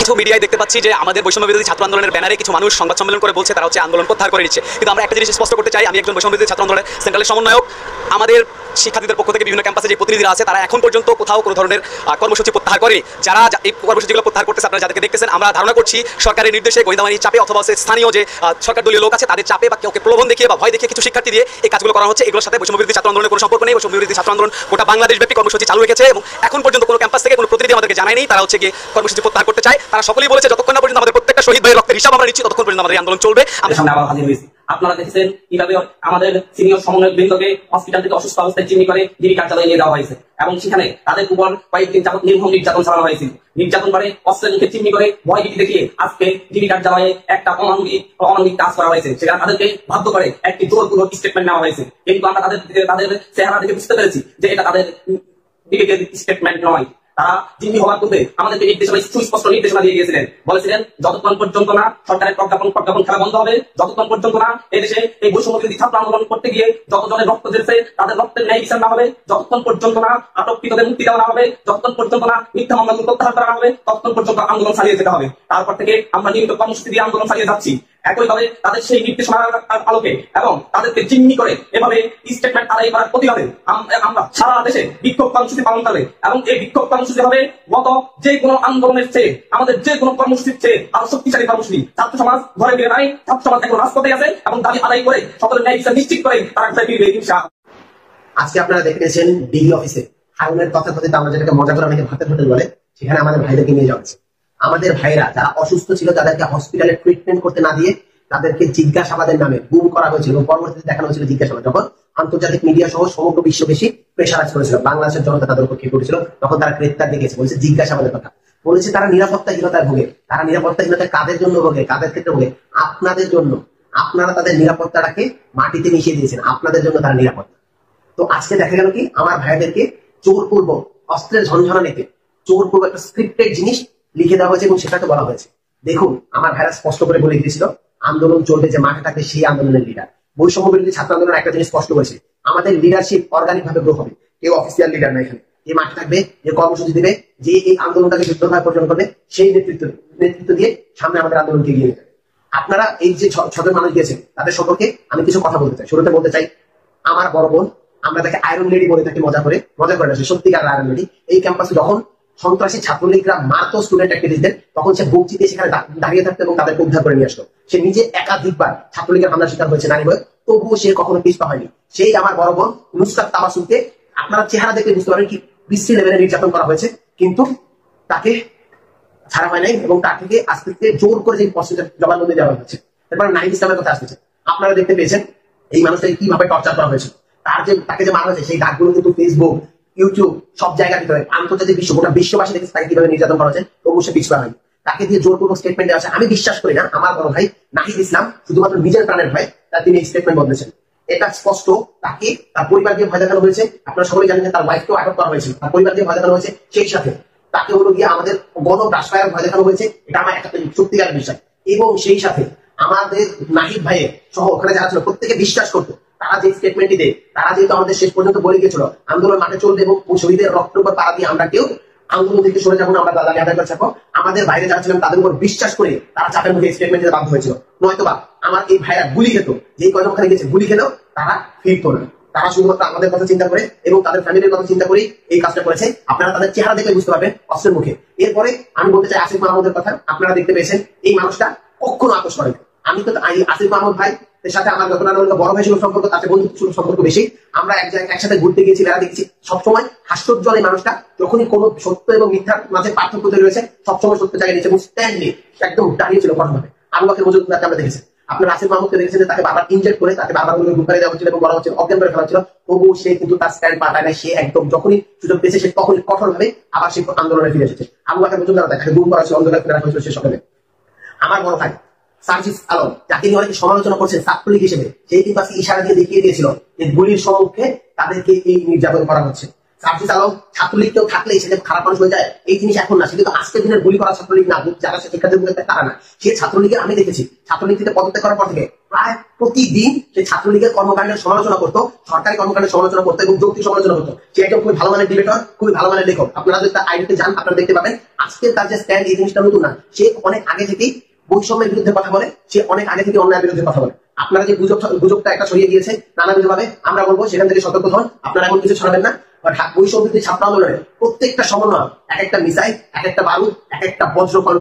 কিছু মিডিয়ায় দেখতে পাচ্ছি যে আমাদের বৈষম্য বিরোধী ছাত্র আন্দোলনের ব্যানারে কিছু মানুষ সংবাদ সম্মেলন করে বলছে তারা হচ্ছে আন্দোলন প্রত্যাহার করে নিচ্ছে। কিন্তু আমরা একটা জিনিস স্পষ্ট করতে চাই, আমি একজন বৈষম্য বিরোধী ছাত্র আন্দোলনের সেন্ট্রালের সমন্বয়ক। আমাদের শিক্ষার্থীদের পক্ষ থেকে বিভিন্ন ক্যাম্পাসে যে প্রতিনিধিরা আছে তারা এখন পর্যন্ত কোথাও কোনো ধরনের কর্মসূচি প্রত্যাহার করেনি। যারা এই কর্মসূচিগুলো প্রত্যাহার করতেছে আপনারা যাদেরকে দেখতেছেন, আমরা ধারণা করছি সরকারের নির্দেশে, গোয়েন্দাবাহিনীর চাপে অথবা স্থানীয় যে সরকার দলীয় লোক আছে তাদের চাপে বা কাউকে প্রলোভন দেখিয়ে বা ভয় দেখিয়ে কিছু শিক্ষার্থী দিয়ে এই কাজগুলো করা হচ্ছে। এগুলোর সাথে বৈষম্য বিরোধী ছাত্র আন্দোলনের কোনো সম্পর্ক নেই। বৈষম্য বিরোধী ছাত্র আন্দোলন গোটা বাংলাদেশ ব্যাপী কর্মসূচি চালু রেখেছে এবং এখন পর্যন্ত কোনো ক্যাম্পাস থেকে কোনো প্রতিনিধি আমাদেরকে জানায়নি তারা হচ্ছে গিয়ে কর্মসূচি প্রত্যাহার করতে চায়। তারা সকলেই বলেছে যতক্ষণ না পর্যন্ত আমাদের প্রত্যেকটা শহীদ ভাইয়ের রক্তের হিসাব আমরা নিচ্ছি ততক্ষণ পর্যন্ত আমাদের আন্দোলন চলবে। আপনারা দেখেছেন কিভাবে আমাদের সিনিয়র সমন্বয়ক বৃন্দকে হসপিটাল থেকে অসুস্থ অবস্থায় চিনি করে ডিবি কার্যালয়ে নিয়ে যাওয়া হয়েছে এবং সেখানে তাদের উপর কয়েকদিন যাবত নির্মম নির্যাতন চালানো হয়েছিল। নির্যাতন করে অস্ত্রের মুখে চিমনি করে ভয় ভীতি দেখিয়ে আজকে ডিবি কার্যালয়ে একটা অমানবিক কাজ করা হয়েছে। সেখানে তাদেরকে বাধ্য করে একটি জোরপূর্বক স্টেটমেন্ট নেওয়া হয়েছে। কিন্তু আমরা তাদের চেহারা দেখে বুঝতে পেরেছি যে এটা তাদের বিবেকের স্টেটমেন্ট নয়। তারা জিম্মি হওয়ার পূর্বে আমাদেরকে নির্দেশনা, সুস্পষ্ট নির্দেশনা দিয়ে গিয়েছিলেন। বলেছিলেন যতক্ষণ পর্যন্ত না সরকারের প্রজ্ঞাপন খেলা বন্ধ হবে, যতক্ষণ পর্যন্ত না এদেশে এই বৈষম্য বিরোধী ছাত্র আন্দোলন করতে গিয়ে যতজনের রক্ত ঝরেছে তাদের রক্তের ন্যায় বিচার না হবে, যতক্ষণ পর্যন্ত না আটককৃতদের মুক্তি দেওয়া না হবে, যতক্ষণ পর্যন্ত না মিথ্যা মামলাগুলো প্রত্যাহার করা হবে, ততক্ষণ পর্যন্ত আন্দোলন চালিয়ে যেতে হবে। তারপর থেকে আমরা নিয়মিত কর্মসূচি দিয়ে আন্দোলন চালিয়ে যাচ্ছি। একইভাবে তাদের সেই নির্দেশনার আলোকে এবং তাদেরকে জিম্মি করে এভাবে স্টেটমেন্ট আদায় করার প্রতিবাদে আমরা সারা দেশে বিক্ষোভ কর্মসূচি পালন করবে এবং এই বিক্ষোভ কর্মসূচি হবে গত যে কোনো আন্দোলনের চেয়ে, আমাদের যে কোনো কর্মসূচির চেয়ে আরো শক্তিশালী কর্মসূচি। ছাত্র সমাজ ঘরে ফিরে নাই, ছাত্র সমাজ এখন রাজপথে আছে এবং দাবি আদায় করে সকলের ন্যায় বিচার নিশ্চিত করে তারা ঘরে ফিরবে ইনশাআল্লাহ। আজকে আপনারা দেখে পেয়েছেন ডিবি অফিসে হারুনের তথাকথিত আমরা যেটাকে মজা করে অনেকে ভাতের হোটেল বলে, সেখানে আমাদের ভাইদেরকে নিয়ে যাওয়া হচ্ছে। আমাদের ভাইরা যারা অসুস্থ ছিল তাদেরকে হসপিটালে ট্রিটমেন্ট করতে না দিয়ে তাদেরকে জিজ্ঞাসাবাদের নামে গুম করা হয়েছিল এবং পরবর্তীতে দেখানো হয়েছিল জিজ্ঞাসাবাদ যখন আন্তর্জাতিক মিডিয়া সহ সমগ্র বিশ্ব বেশি প্রেশারাইজ করেছিল, বাংলাদেশের জনতা তাদের উপর খেয়ে পড়েছিল, তখন তারা গ্রেপ্তার দেখেছে। বলেছে জিজ্ঞাসাবাদের কথা, বলেছে তারা নিরাপত্তাহীনতায় ভোগে। তারা নিরাপত্তাহীনতায় কাদের জন্য ভোগে, কাদের ক্ষেত্রে ভোগে? আপনাদের জন্য। আপনারা তাদের নিরাপত্তাটাকে মাটিতে মিশিয়ে দিয়েছেন, আপনাদের জন্য তারা নিরাপত্তা। তো আজকে দেখা গেল কি আমার ভাইদেরকে জোরপূর্বক অস্ত্রের ঝঞ্ঝানিতে জোরপূর্বক একটা স্ক্রিপ্টেড জিনিস লিখে দেওয়া হয়েছে এবং সেটাকে বলা হয়েছে। দেখুন আমার ভাইরা স্পষ্ট করে বলে দিয়েছিল আন্দোলন চলবে, যে মাঠে থাকবে সেই আন্দোলনের লিডার। বৈষম্য বিরোধী ছাত্র আন্দোলন একটা জিনিস স্পষ্ট করেছে, আমাদের লিডারশিপ অর্গানিক ভাবে গ্রো হবে, কেউ অফিসিয়াল লিডার না। এখানে যে মাঠে থাকবে, যে কর্মসূচি দিবে, যে এই আন্দোলনটাকে যুদ্ধভাবে পরিচালনা করবে, সেই নেতৃত্ব দিয়ে সামনে আমাদের আন্দোলনকে এগিয়ে নিতে। আপনারা এই যে ছজন মানুষ দিয়েছেন তাদের সম্পর্কে আমি কিছু কথা বলতে চাই। শুরুতে বলতে চাই আমার বড় বোন, আমরা তাকে আয়রন লেডি বলে থাকি মজা করে না, সত্যিকার আয়রন লেডি। এই ক্যাম্পাসে যখন সন্ত্রাসী ছাত্রলীগরা মারতো স্টুডেন্ট অ্যাক্টিভিস্টদের, তখন সে বুক চিতিয়ে সেখানে দাঁড়িয়ে থাকতো এবং তাদেরকে উদ্ধার করে নিয়ে আসতো। সে নিজে একাধিকবার ছাত্রলীগের হামলার শিকার হয়েছে নারী হয়ে, তবুও সে কখনো পিছপা হয়নি। সেই আমার বড় বোন নুসরাত তাবাসসুমকে আপনারা চেহারা দেখে বুঝতে পারবেন কি বিশ্রী লেভেলে নির্যাতন করা হয়েছে, কিন্তু তাকে ছাড়া হয় নাই এবং তার থেকে আস্তে আস্তে জোর করে যে জবানবন্দি দেওয়া হয়েছে। এরপর নাহিদ ইসলামের কথা আসতেছে, আপনারা দেখতে পেয়েছেন এই মানুষটাকে কিভাবে টর্চার করা হয়েছে। তাকে যে মারা হয়েছে সেই ডাকগুলো কিন্তু ফেসবুক, ইউটিউব সব জায়গায় দিতে হয়, আন্তর্জাতিক গোটা বিশ্ববাসী দেখেছে তাকে কিভাবে নির্যাতন করা হয়েছে, তবু সে পিছপা হয়নি। তাকে দিয়ে জোরপূর্বক স্টেটমেন্ট দেওয়া আছে। আমি বিশ্বাস করি না আমার বড় ভাই নাহিদ ইসলাম শুধুমাত্র নিজের প্রাণের ভয় তার তিনি স্টেটমেন্ট বদলেছেন। এটা স্পষ্ট তাকে তার পরিবার দিয়ে ভয় দেখানো হয়েছে। আপনারা সকলে জানেন তার ওয়াইফকেও আটক করা হয়েছে, তার পরিবার দিয়ে ভয় দেখানো হয়েছে, সেই সাথে তাকে হলো গিয়ে আমাদের গণরাষ্ট্রায়ণ ভয় দেখানো হয়েছে। এটা আমার একটা সত্যিকার বিষয়। এবং সেই সাথে আমাদের নাহিদ ভাইয়ের সহ ওখানে যারা ছিল প্রত্যেকে বিশ্বাস করতো তারা যে স্টেটমেন্টটি দেয়, তারা যেহেতু আমাদের শেষ পর্যন্ত বলে গিয়েছিল আন্দোলন মাঠে চলবে এবং শহীদের রক্তের উপর পাড়া দিয়ে আমরা কেউ আন্দোলন থেকে সরে যাবো না, আমরা দাদা আদায় করে থাকবো। আমাদের বাইরে যারা ছিলেন তাদের উপর বিশ্বাস করে তারা চাপের মুখে স্টেটমেন্ট দিতে বাধ্য হয়েছিল। নয়তোবা আমার এই ভাইরা গুলি খেত, যেই কয়জন ওখানে গেছে গুলি খেলেও তারা ফিরতো না। তারা শুধুমাত্র আমাদের কথা চিন্তা করে এবং তাদের ফ্যামিলির কথা চিন্তা করেই এই কাজটা করেছে। আপনারা তাদের চেহারা দেখে বুঝতে পারবেন অস্ত্রের মুখে। এরপরে আমি বলতে চাই আসিফ মাহমুদের কথা। আপনারা দেখতে পেয়েছেন এই মানুষটা কখনো আপোষ করেন। আমি তো আসিফ মাহমুদ ভাই এর সাথে আমার যত না বড় ভাই ছিল সম্পর্ক, তাতে বন্ধুত্ব ছিল সম্পর্ক বেশি। আমরা এক জায়গায় একসাথে ঘুরতে গিয়েছি, বেড়া দেখেছি। সবসময় হাস্যোজ্জ্বল এই মানুষটা যখনই কোনো সত্য এবং মিথ্যার মাঝে পার্থক্য তৈরি হয়েছে সবসময় সত্য জায়গায় নিয়েছে এবং স্ট্যান্ডলি একদম দাঁড়িয়ে ছিল কঠোরভাবে। আবু বকর মজুমদারকে আমরা দেখেছি, আপনার আসিফ মাহমুদকে দেখেছেন যে তাকে বারবার ইনজেক্ট করে তাকে বারবার গুলি দেওয়া হচ্ছিল এবং বলা হচ্ছিল অজ্ঞান করে ফেলা হচ্ছিল, তবুও সে কিন্তু তার স্ট্যান্ড পাল্টায় না। সে একদম যখনই সুযোগ পেয়েছে সে তখনই কঠোরভাবে আবার সে আন্দোলনে ফিরে এসেছে। আবু বকর মজুমদার তাকে গুম করা হয়েছিল, অন্ধকার ফেরা হয়েছিল সে সকালে। আমার বড় ভাই সার্জিস আলম, যাকে নিয়ে অনেকে সমালোচনা করছেন ছাত্রলীগ হিসেবে, সেই কিন্তু আজকে ইশারা দিয়ে দেখিয়ে দিয়েছিল যে গুলির সম্মুখে তাদেরকে এই নির্যাতন করা হচ্ছে। সার্জিস আলম ছাত্রলীগ কেউ থাকলেই সে খারাপ মানুষ হয়ে যায় এই জিনিস এখন না। সে কিন্তু আজকের দিনের গুলি করা ছাত্রলীগ না, যারা শিক্ষার্থীদের তারা না। সে ছাত্রলীগের আমি দেখেছি ছাত্রলীগ থেকে পদত্যাগ করার পর থেকে প্রায় প্রতিদিন সে ছাত্রলীগের কর্মকাণ্ডের সমালোচনা করতো, সরকারি কর্মকাণ্ডের সমালোচনা করতো এবং যৌক্তিক সমালোচনা করতো। সে একজন খুবই ভালো মানের ডিবেটর, খুবই ভালো মানের লেখক। আপনারা যদি তার আইডিতে যান আপনারা দেখতে পাবেন আজকের তার যে স্ট্যান্ড, এই জিনিসটা নতুন না। সে অনেক আগে থেকেই বৈষম্যের বিরুদ্ধে কথা বলে, সে অনেক আগে থেকে অন্যায়ের বিরুদ্ধে কথা বলে। আপনারা যে গুজবটা একটা ছড়িয়ে দিয়েছে নানাবিধভাবে, আমরা বলবো সেখান থেকে সতর্ক হন, আপনারা এমন কিছু ছড়াবেন না। বৈষম্য বিরোধী ছাত্র আন্দোলনের প্রত্যেকটা সমন্বয় এক একটা মিসাইল, এক একটা বারুদ, এক একটা বজ্র